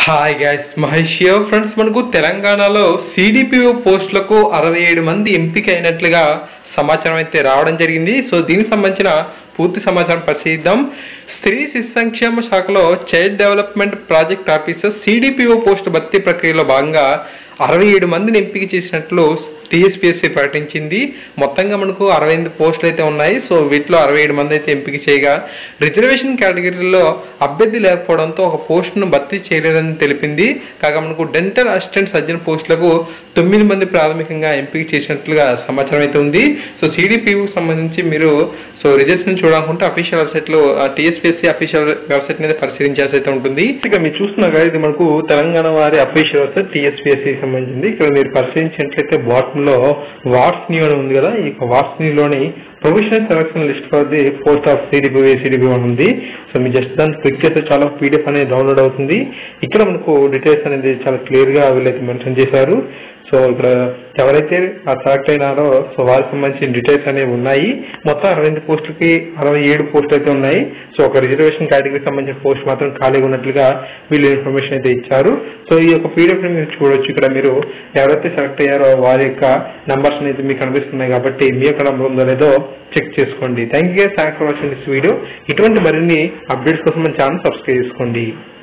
Hi guys, Mahesh here. Friends, మనకు తెలంగాణలో CDPO పోస్టులకు 67 మంది ఎంపిక అయినట్లుగా సమాచారం అయితే రావడం జరిగింది. సో దీనికి సంబంధించిన పూర్తి సమాచారం పరిశీలిద్దాం. స్త్రీ శిశు సంక్షేమ శాఖలో child development project officer CDPO post భర్తీ ప్రక్రియలో భాగంగా 67 మందిని ఎంపిక చేసినట్లు టీఎస్పీఎస్సీ ప్రకటించింది. మొత్తంగా మనకు 68 పోస్టులు అయితే ఉన్నాయి. సో వీటిలో 67 మంది అయితే ఎంపిక చేయగా రిజర్వేషన్ కేటగిరీలో అభ్యర్థి లేకపోవడంతో ఒక పోస్టును భర్తీ చేయలేదని తెలిపింది. కాగా మనకు డెంటల్ అసిస్టెంట్ సర్జన్ పోస్టులకు 9 మంది ప్రాథమికంగా ఎంపిక చేసినట్లుగా సమాచారం అయితే ఉంది. సో సిడిపిఓకి సంబంధించి మీరు రిజల్ట్స్ చూడాలనుకుంటే అఫీషియల్ వెబ్సైట్లో టీఎస్పీఎస్సీ అఫీషియల్ వెబ్సైట్ మీద పరిశీలించాల్సి అయితే ఉంటుంది. ఇక మీరు చూస్తున్నాగా ఇది మనకు తెలంగాణ వారి అఫీషియల్ వెబ్సైట్ టీఎస్పీఎస్సీ సంబంధించింది. ఇక్కడ మీరు పరిశీలించినట్లయితే బాటంలో వాట్స్ న్యూ అని ఉంది కదా, ఈ వాట్స్ న్యూలోని provisional selection list for the post of CDPO అని ఉంది. సో మీరు జస్ట్ దాన్ని క్లిక్ చేస్తే చాలా పీడిఎఫ్ అనేది డౌన్లోడ్ అవుతుంది. ఇక్కడ మనకు డీటెయిల్స్ అనేది చాలా క్లియర్ గా వీళ్ళైతే మెన్షన్ చేశారు. సో ఇక్కడ ఎవరైతే సెలెక్ట్ అయినారో సో వారికి సంబంధించిన డీటెయిల్స్ అనేవి ఉన్నాయి. మొత్తం 68 పోస్టులకి 67 పోస్టులు అయితే ఉన్నాయి. సో ఒక రిజర్వేషన్ కేటగిరీకి సంబంధించిన పోస్ట్ మాత్రం ఖాళీగా ఉన్నట్లుగా వీళ్ళు ఇన్ఫర్మేషన్ అయితే ఇచ్చారు. సో ఈ యొక్క పీడిఎఫ్ మీరు చూడొచ్చు. ఇక్కడ మీరు ఎవరైతే సెలెక్ట్ అయ్యారో వారి యొక్క నంబర్స్ అనేది మీకు కనిపిస్తున్నాయి కాబట్టి మీ యొక్క నంబర్ ఉందో లేదో చెక్ చేసుకోండి. Thank you, thanks for watching this video. ఇటువంటి మరిన్ని అప్డేట్స్ కోసం మన ఛానల్ సబ్స్క్రైబ్ చేసుకోండి.